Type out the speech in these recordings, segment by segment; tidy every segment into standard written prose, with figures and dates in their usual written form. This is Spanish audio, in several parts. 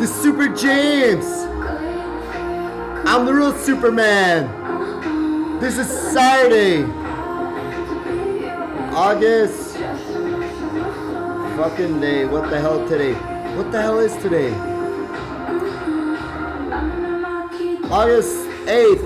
The Super James. I'm the real Superman. This is Saturday, August fucking day. What the hell today? What the hell is today? August 8th.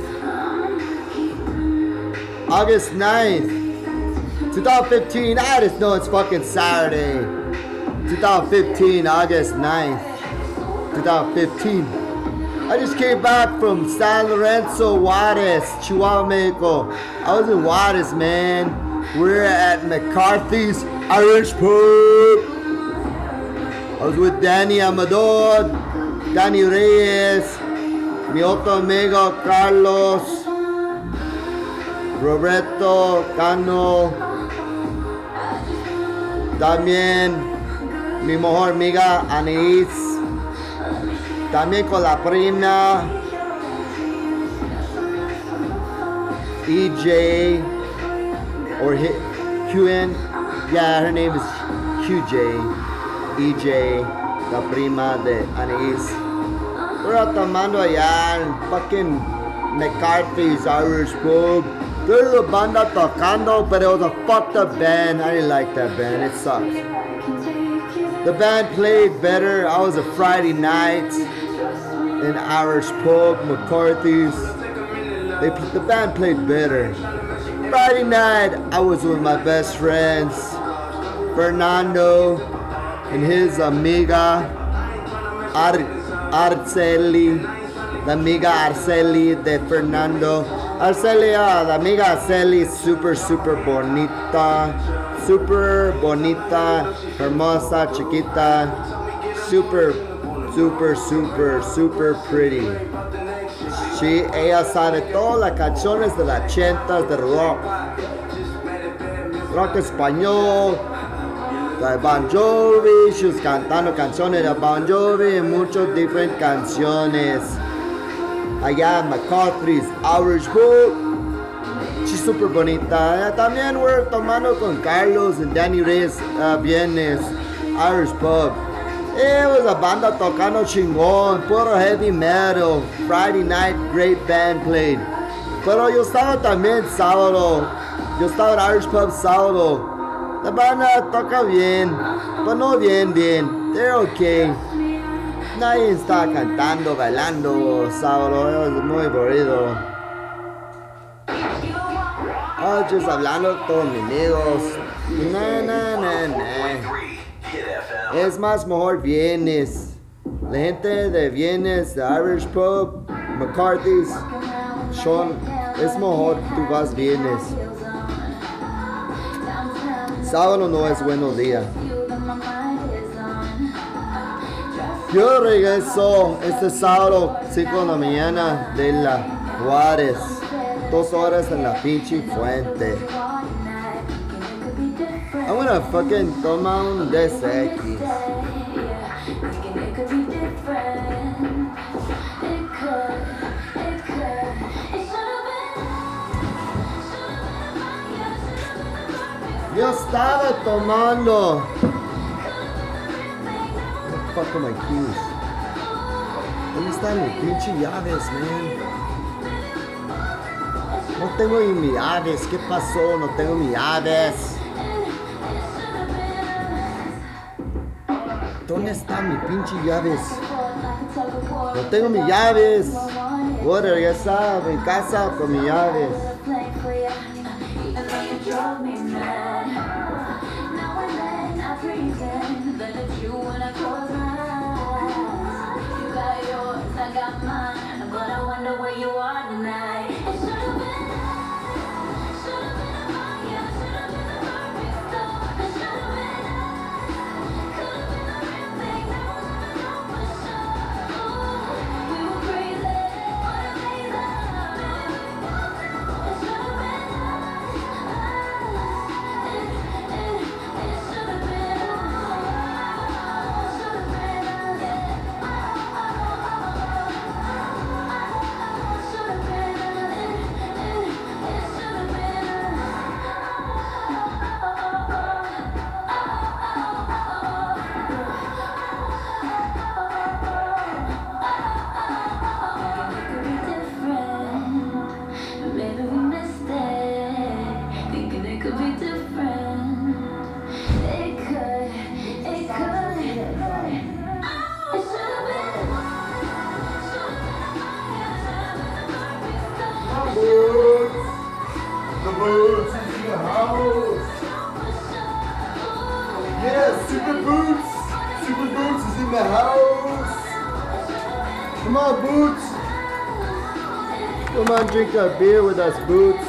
August 9th. 2015. I just know it's fucking Saturday. 2015, August 9th. 2015. I just came back from San Lorenzo, Juarez, Chihuahua, Mexico. I was in Juarez, man. We're at McCarthy's Irish Pub. I was with Danny Amador, Danny Reyes, mi otro amigo Carlos, Roberto Cano, también mi mejor amiga Anís, también con la prima EJ or QN. Yeah, her name is QJ. EJ, la prima de Anís. We're tomando allá en fucking McCarthy's Irish Pub. There's a banda tocando, but it was a fucked up band. I didn't like that band. It sucked. The band played better. I was a Friday night in Irish Pub, McCarthy's. The band played better. Friday night, I was with my best friends, Fernando and his amiga Arceli, la amiga Arceli de Fernando. Arceli, la amiga Arceli, super bonita, hermosa, chiquita, super pretty. Ella sabe todas las canciones de las 80s de rock español, de Bon Jovi. She was cantando canciones de Bon Jovi y muchas diferentes canciones. Allá en McCarthy's Irish Pub. She's super bonita. También we're tomando con Carlos and Danny Reyes viernes Irish Pub. It was a banda tocando chingón, puro heavy metal. Friday night, great band played. Pero yo estaba también sábado. Yo estaba en Irish Pub sábado. La banda toca bien, pero no bien. They're okay. Nadie está cantando, bailando sábado. It was muy aburrido. Oh, just hablando con mis amigos. Nah. Es más mejor viernes. La gente de viernes, de Irish Pub, McCarthy's, es mejor tú vas viernes. Sábado no es buenos días. Yo regreso este sábado 5 de la mañana de la Juárez. 2 horas en la pinche fuente. I'm gonna fucking tomar un DSX. Yo estaba tomando. What the fuck are my keys? ¿Dónde están mis pinche llaves, man? No tengo ni mis llaves. ¿Qué pasó? No tengo mis llaves. ¿Dónde están mis pinches llaves? No tengo mis llaves. Voy a regresar a mi casa con mis llaves. the house. Come on, Boots. Come on, drink a beer with us, Boots.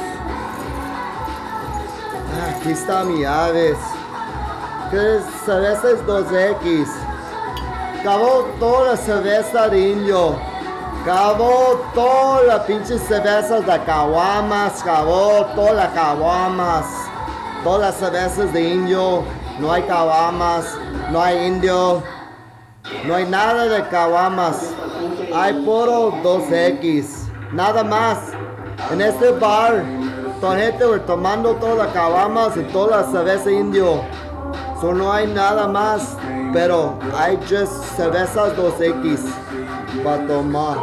Aquí está mi aves. ¿Qué cerveza es 2X? Acabó toda la cerveza de indio. Acabó toda la pinche cervezas de caguamas. Acabó todas las caguamas. Todas las cervezas de indio. No hay caguamas. No hay indio. No hay nada de caguamas. Hay puro 2X. Nada más. En este bar, toda gente tomando todas las caguamas y toda la cerveza indio. So no hay nada más. Pero hay just cervezas 2X para tomar.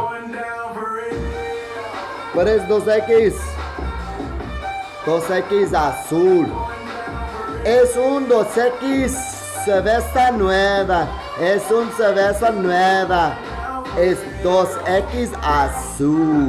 ¿Cuál es 2X? 2X azul. Es un 2X cerveza nueva. Es un cerveza nueva. Es 2X azul.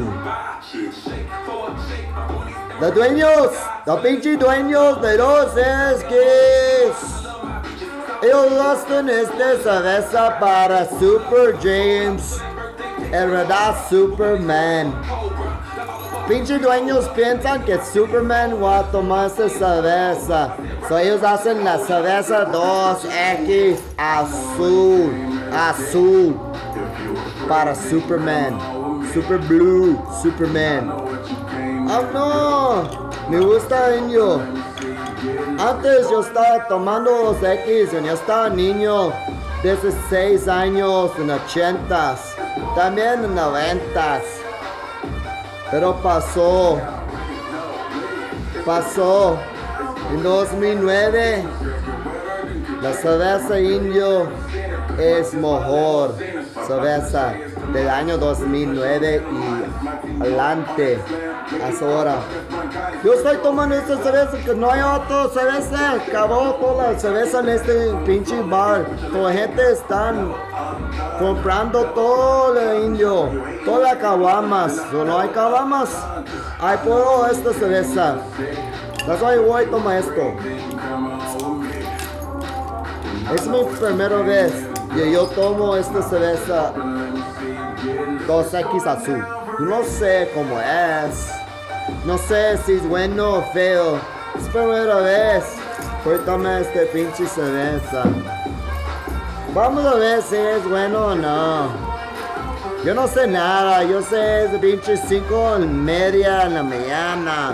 Los dueños, los pinches dueños de 2X. Ellos gastan esta cerveza para Super James. En verdad, Superman. Pinches dueños piensan que Superman va a tomar esta cerveza. So ellos hacen la cerveza 2X azul. Azul. Para Superman. Super Blue. Superman. Oh no. Me gusta indio. Antes yo estaba tomando 2X cuando yo estaba niño. 16 años en 80s. También en 90s. Pero pasó. En 2009. La cerveza indio es mejor cerveza del año 2009 y adelante. Hasta ahora. Yo estoy tomando esta cerveza que no hay otra cerveza. Acabó toda la cerveza en este pinche bar. Toda la gente están comprando todo el indio. Todas las caguamas. No hay caguamas. Hay puro esta cerveza. That's why voy a tomar esto. Es mi primera vez que yo tomo esta cerveza 2X azul. No sé cómo es. No sé si es bueno o feo. Es primera vez que tomo esta pinche cerveza. Vamos a ver si es bueno o no. Yo no sé nada. Yo sé es de pinche 5:30 en la mañana.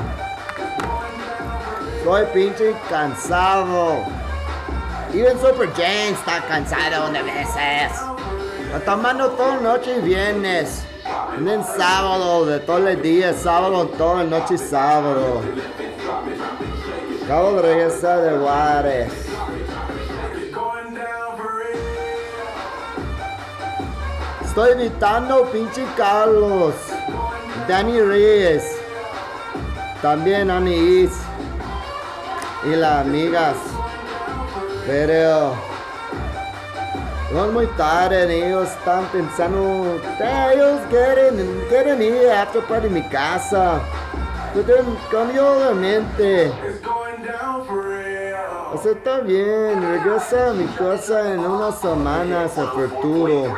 Estoy pinche cansado. Even Super James está cansado de veces. Está tomando toda la noche y viernes. En sábado de todo el día, sábado toda la noche y sábado. Acabo de regresar de Juárez. Estoy evitando pinche Carlos. Danny Reyes. También Anís. Y las amigas. Pero no es muy tarde, ellos están pensando, ellos quieren ir a after party en mi casa. Yo cambio de mente. O sea, está bien, regresa a mi casa en unas semanas a futuro.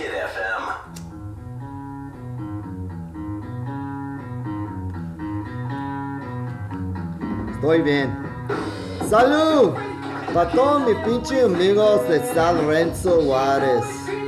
Estoy bien. ¡Salud! Para todos mis pinches amigos de San Lorenzo Juárez.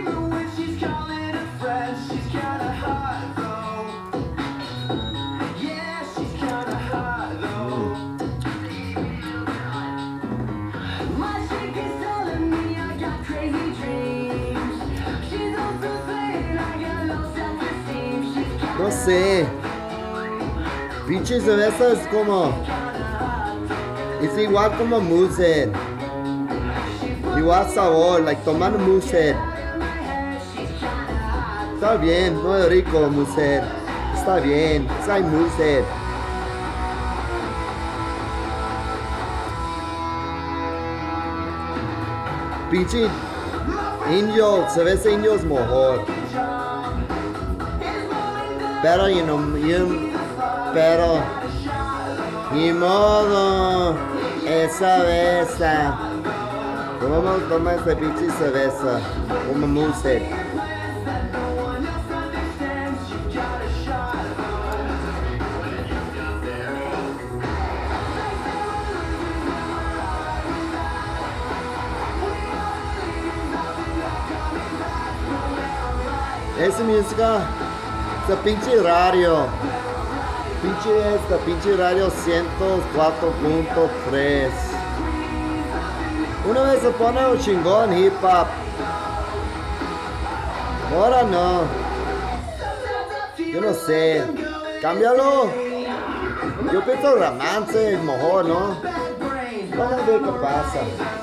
No sé. Pinches cervezas como... Es igual como Moosehead. Igual sabor, like tomando Moosehead. Está bien, no es rico Moosehead. Está bien, hay Moosehead. Pinche indio, cerveza indio es mejor. Pero pero ni modo, esa cerveza. Vamos a tomar esta pinche cerveza. Como mousse. Esa música, esta pinche radio. Pinche radio 104.3. Una vez se pone un chingón hip hop. Ahora no. Yo no sé. Cámbialo. Yo pienso romance es mejor, ¿no? Vamos a ver qué pasa.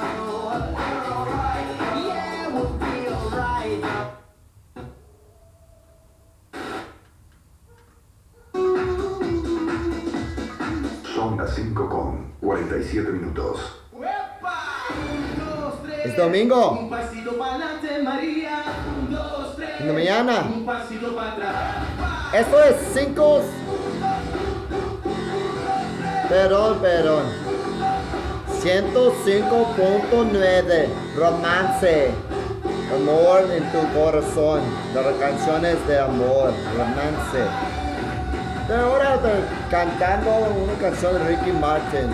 Son las 5:47. Es domingo. En la mañana. Esto es 5. Perdón. 105.9. Romance. Amor en tu corazón. De las canciones de amor. Romance. Pero ahora estoy cantando una canción de Ricky Martin.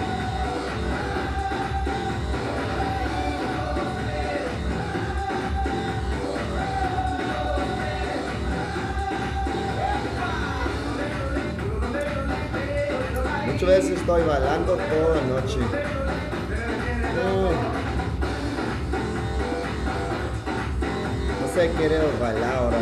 Muchas veces estoy bailando toda la noche. No sé, quiero bailar ahora.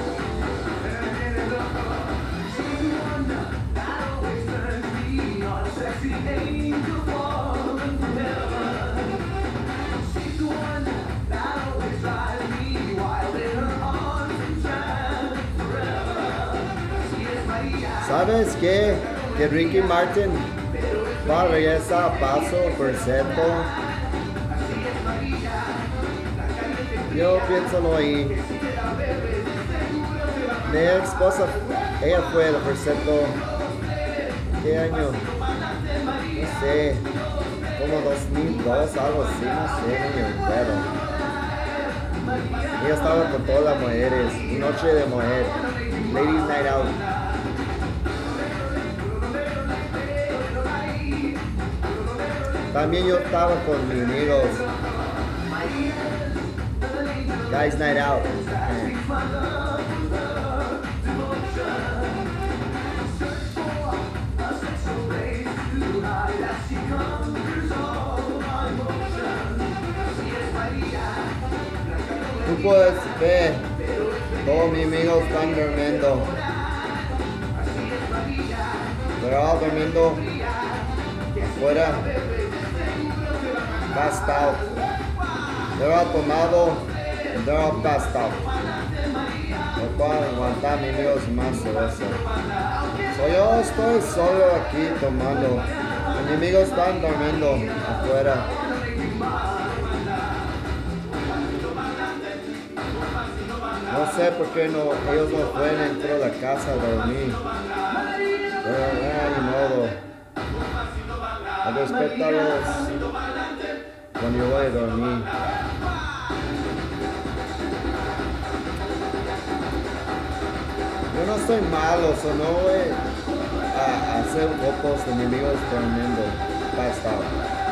¿Sabes qué? Que Ricky Martin va a regresar a Paso por cierto. Yo pienso no ir. Mi esposa, ella fue al concierto. ¿Qué año? No sé. Como 2002, algo así, no sé, no me recuerdo. Ella estaba con todas las mujeres. Noche de mujer. Ladies Night Out. También yo estaba con mis amigos. Guys Night Out. Tú puedes ver, todos mis amigos están durmiendo. Pero durmiendo afuera. Passed out. They're all tomado. They're all passed out. No puedo aguantar mis amigos más cerveza. Yo estoy solo aquí tomando. Mis amigos están durmiendo afuera. No sé por qué ellos no pueden entrar a la casa a dormir. Pero ni modo. A respetarlos cuando yo voy a dormir. Yo no soy malo, so no voy a hacer fotos de mis amigos durmiendo. Pasado.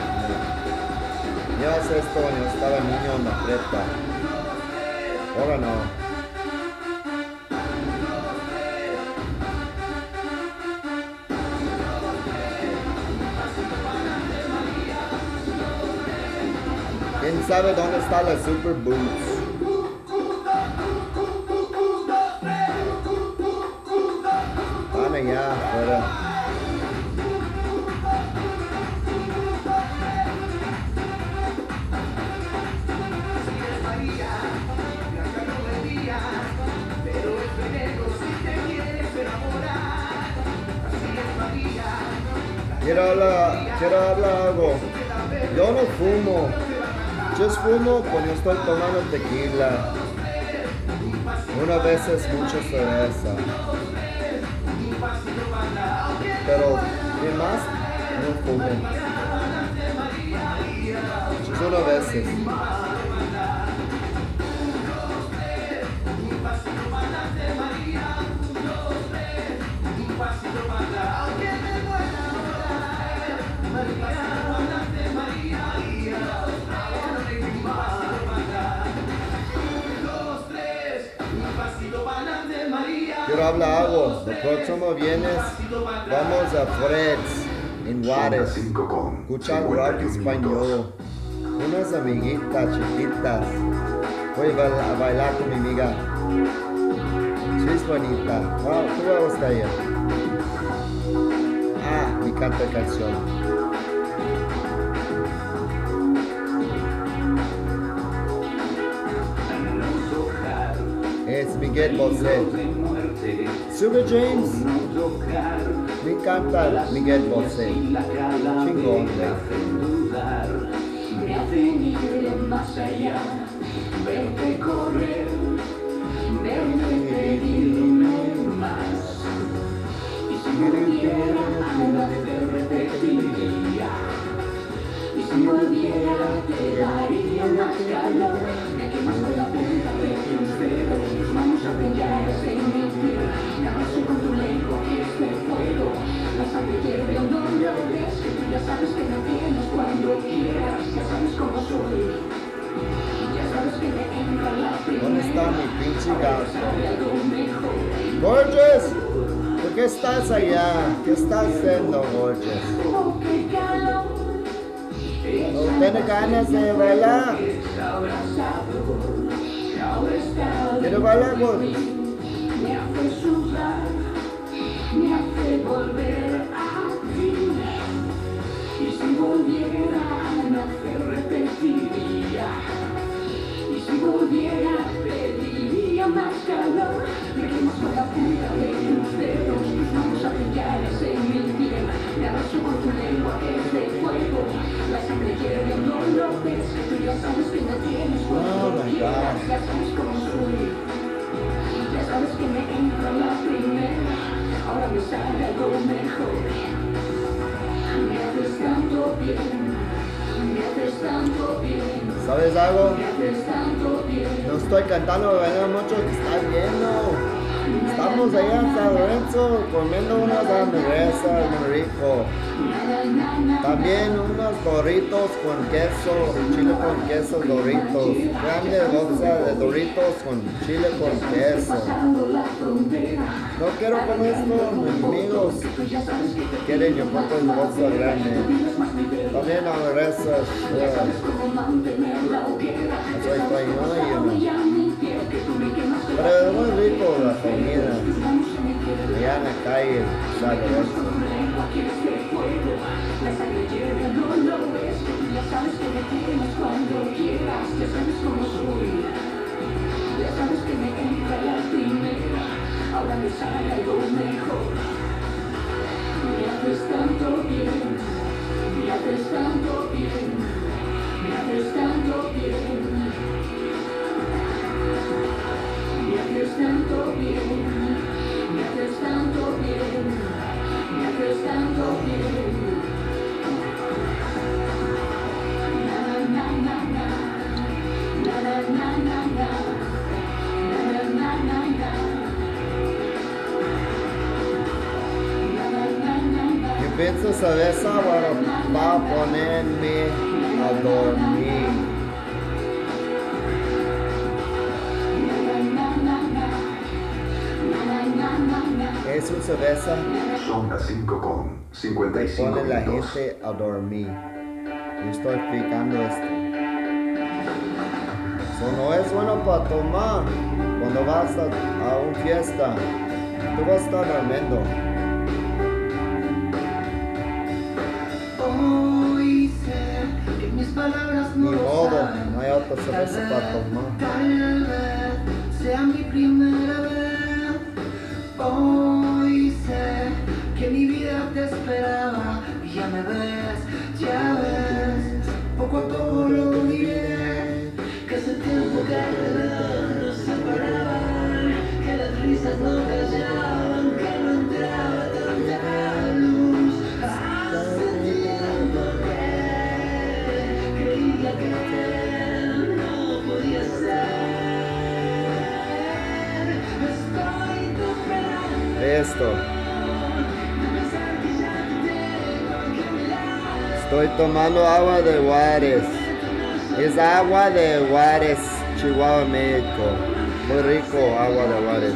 Yo hacía esto cuando estaba niño en la prepa. Ahora no. ¿Quién sabe dónde está la Super Boots? Van allá afuera. Quiero hablar algo. Yo no fumo. Just fumo cuando estoy tomando tequila. Una vez es mucha cerveza. Pero, ¿qué más? No fumo. Just una veces. Quiero hablar algo. El próximo viernes vamos a Fred's en Juárez. Escuchar rock español. Unas amiguitas chiquitas. Voy a bailar con mi amiga. Sí, es bonita. Wow, tú vas a gustar ella. Ah, me encanta la canción. Es Miguel Bosé. Super James. Me encanta Miguel Bosé. Chingón. Me hacen ir más allá, verte correr, verte pedirme más. Y si volviera a nacer repetiría, y si volviera te daría más calor. Me quemas con la punta de tus dedos, tus manos apoyadas en mi piel. Me abrazo con tu lengua que es de fuego. La sangre hierve o no lo ves, que tú ya sabes que me tienes cuando quieras. Ya sabes cómo soy, ya sabes que me entra la primera. ¿Dónde está mi pinche gato? Sabe algo mejor. Gorgeous, ¿por qué estás allá? ¿Qué estás haciendo, Gorgeous? Oh, qué calor. ¿No tienes ganas de bailar? ¿Quieres bailar, Gorgeous? Me hace sudar, me hace volver a ti. Y si volviera a nacer repetiría, y si volviera pediría más calor. Me quemas con la punta de tus dedos, tus manos apoyadas en mi piel. Me abrazo con tu lengua que es de fuego. La sangre hierve, no lo ves, que tú ya sabes que me tienes cuando quieras. Ya sabes cómo soy, ya sabes que me entra la primera. Ahora me sale algo mejor. Me haces tanto bien, me haces tanto bien, ¿Sabes algo? me haces tanto bien. No estoy cantando, bailando mucho, que está viendo. Estamos allá en San Lorenzo comiendo unas hamburguesas muy rico. También unos Doritos con queso, chile con queso, Doritos. Grande bolsa de Doritos con chile con queso. No quiero comer esto, mis amigos. Quieren, yo compro en bolsa grande. También hamburguesas. Eso estoy yo. Pero es muy rico la comida. Allá en la calle, San Lorenzo. La sangre hierve, no lo ves, que tú ya sabes que me tienes cuando quieras. Ya sabes cómo soy, ya sabes que me entra la primera. Ahora me sale algo mejor. Me haces tanto bien, me haces tanto bien, me haces tanto bien, me haces tanto bien, me haces tanto bien, me haces tanto bien. Yo pienso cerveza va a ponerme a dormir. Es una cerveza Son las 5:55 que pone la minutos. gente a dormir. Yo estoy explicando esto. Eso no es bueno para tomar cuando vas a una fiesta. Tú vas a estar durmiendo. Hoy sé que mis palabras Ni no lo modo, saben. no hay otra cerveza para tomar. Tal vez sea mi primera vez. Hoy sé que mi vida te esperaba y ya me ves, ya ves. Poco a poco lo diré, que hace tiempo que nos separaban, que las risas no callaban, que no entraba tanta luz. Hace tiempo que creía que esto. Estoy tomando agua de Juárez. Es agua de Juárez, Chihuahua, México. Muy rico agua de Juárez.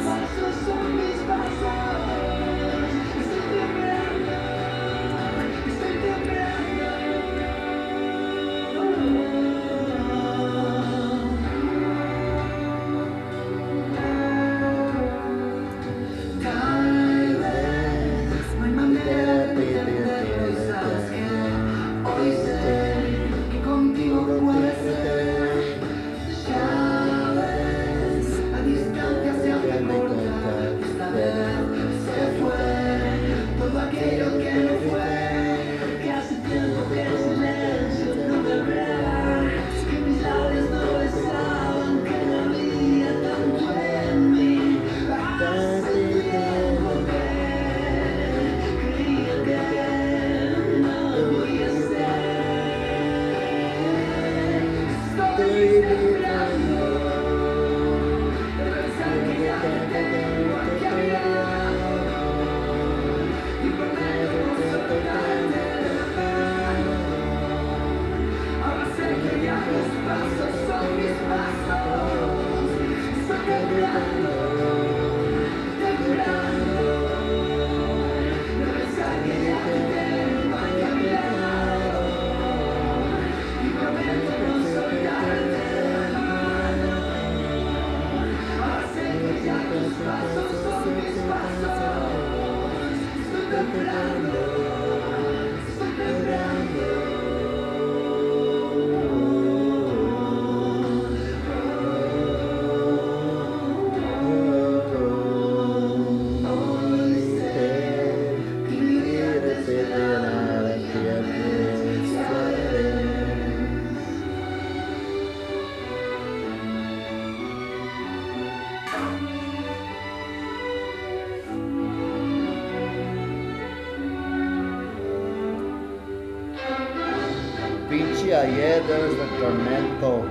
Pinche ayer there's a tormento.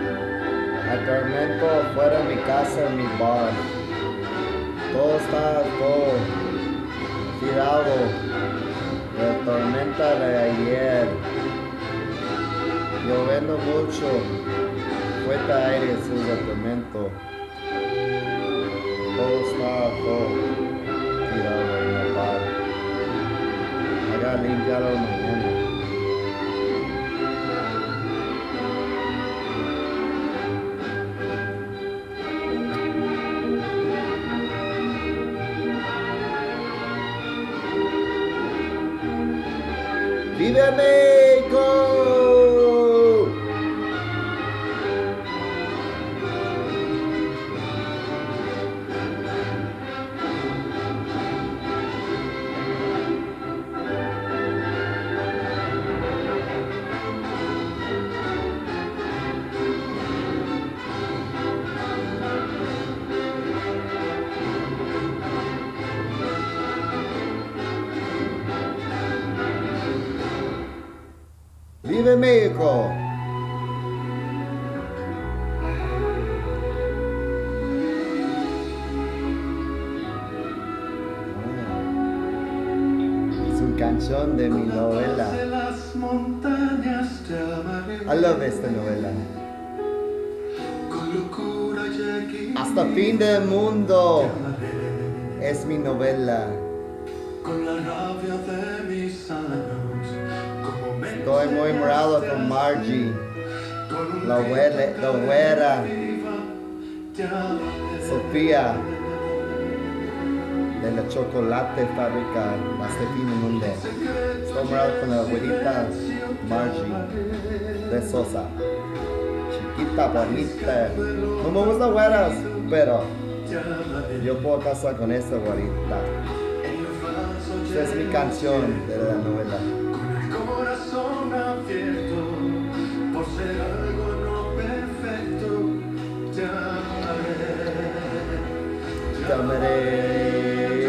Hay tormento afuera de mi casa, en mi bar. Todo está todo tirado. La tormenta de ayer. Lloviendo mucho. Fuerte aire es el tormento. Todo está todo tirado en el bar. Haga limpiarlo mañana. ¡Vive México! ¡Vive México! Es una canción de mi novela. I love esta novela. Hasta fin del mundo es mi novela. Con la rabia de mis años. Estoy muy enamorado con Margie, la güera, Sofía, de la chocolate fábrica, hasta el fin del mundo. Estoy enamorado con la güerita Margie, de Sosa, chiquita, bonita. No me gustan güeras, pero yo puedo casar con esta güerita. Esta es mi canción de la novela. Corazón abierto por ser algo no perfecto, te amaré,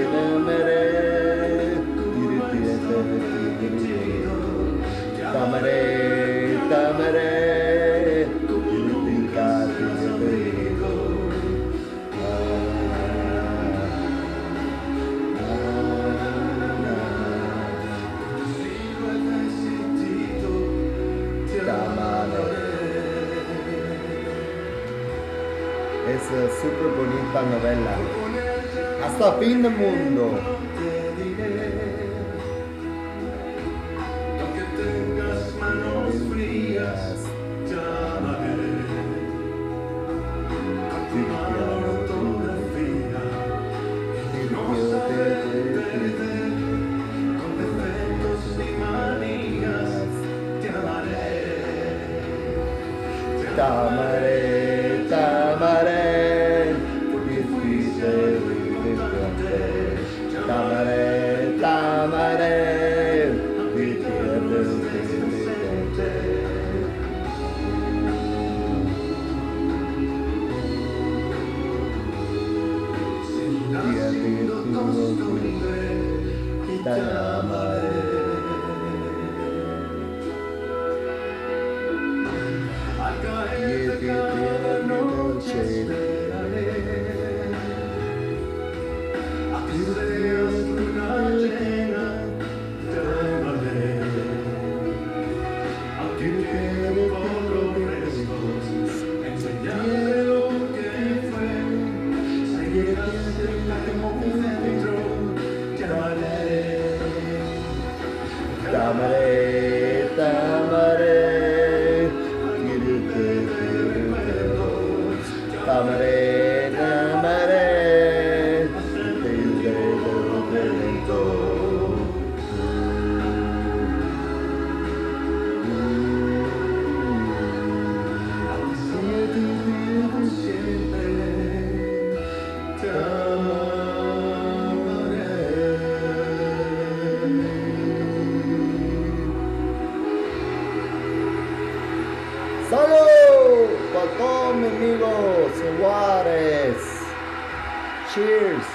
Es súper bonita novela. Hasta fin del mundo. Aunque tengas manos frías, te amaré. Con tu mano ortografía y no saber perder. Con defectos y manías, te amaré. Te amaré, te amaré. Te amaré, te amaré. Te amaré. Al caer de cada noche esperaré. A tus deseos luna llena te amaré. Aunque quede por los restos, enseñaré lo que fue. Seguirás como un centro, te amaré. Te amaré, te amaré. Te amaré, te amaré. Te viento. Siempre te amaré. ¡Salud! Para todos mis amigos Juárez. Cheers.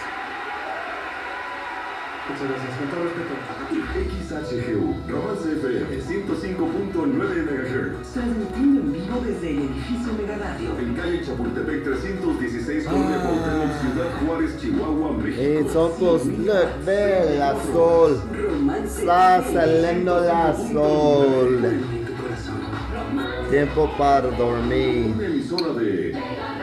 Muchas gracias. Con todo respeto. XHGU, Romance FM 105.9 MHz. Transmitiendo en vivo desde el edificio Mega Radio. En calle Chapultepec 316, Colonia Cuauhtémoc, Ciudad Juárez, Chihuahua, México. It's almost look, ve la sol. Romance Está saliendo la sol. en tu corazón. Tiempo para dormir. Una emisora de